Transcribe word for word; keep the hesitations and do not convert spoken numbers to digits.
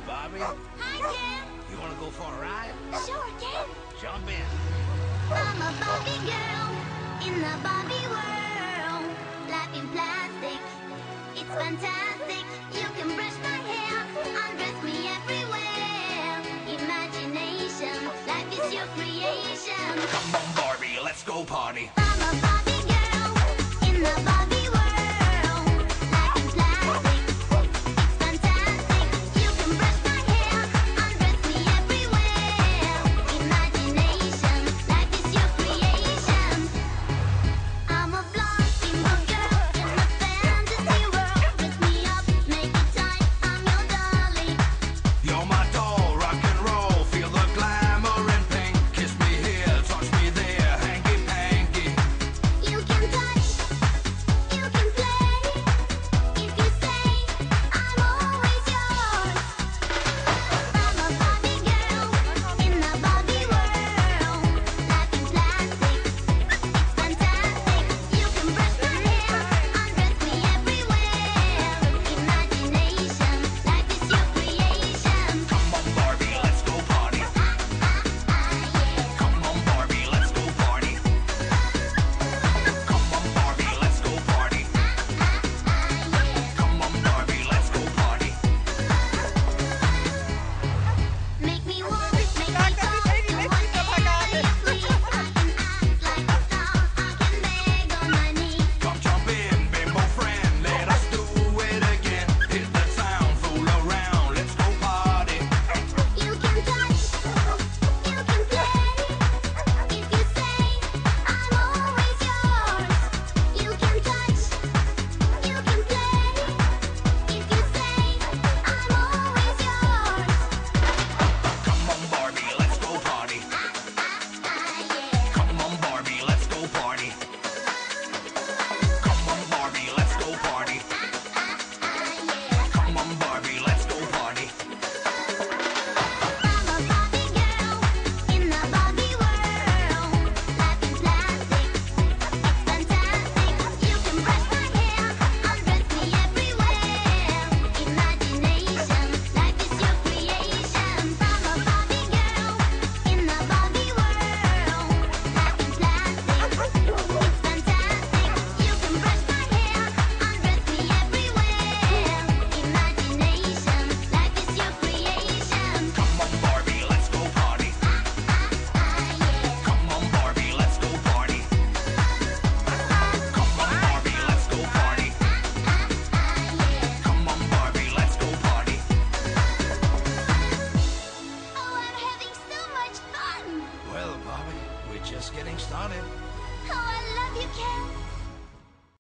Bobby, Hi, Ken. you want to go for a ride? Sure, Ken. Jump in. I'm a Barbie girl in the Barbie world. Life in plastic, it's fantastic. You can brush my hair, undress me everywhere. Imagination, life is your creation. Come on, Barbie, let's go party. I'm a Barbie girl in the Barbie world. Life in plastic, it's fantastic. You can brush my hair, undress me everywhere. Imagination, life is your creation. I'm a blonde single girl in a fantasy world. Dress me up, make it tight, I'm your dolly. You're my doll, rock and roll. Feel the glamour and pink. Kiss me here, touch me there, hanky panky. You can touch, you can play. If you say, I'm always yours. I'm a Barbie girl in the Barbie world. Life in plastic, it's fantastic. You can brush my hair, undress me everywhere. Imagination, life is your creation. Come on, Barbie, let's go party. Come on, Barbie, let's go party. Come on, Barbie, let's go party. Come on, Barbie, let's go party. Make me walk, make me talk, do whatever you please. I can act like a star, I can beg on my knees. Come jump in, bimbo friend, let us do it again. Hit the town, fool around, let's go party. You can touch, you can play. If you say, I'm always yours. You can touch, you can play. If you say, I'm always yours. Come on, Barbie, let's go party. Come on, Barbie, let's go party. Come on, Barbie, let's go party. Come on, Barbie, let's go party. I'm a Barbie girl in the Barbie world. Life in plastic, it's fantastic. You can brush my hair, undress me everywhere. Imagination, life is your creation. I'm a Barbie girl in the Barbie world. Life in plastic, it's fantastic. You can brush my hair, undress me everywhere. Imagination, life is your creation. Come on, Barbie, let's go party. Come on, Barbie, let's go party. Come on, Barbie, let's go party. Come on, Barbie, let's go party. Oh, I'm having so much fun! Well, Barbie, we're just getting started. Oh, I love you, Ken.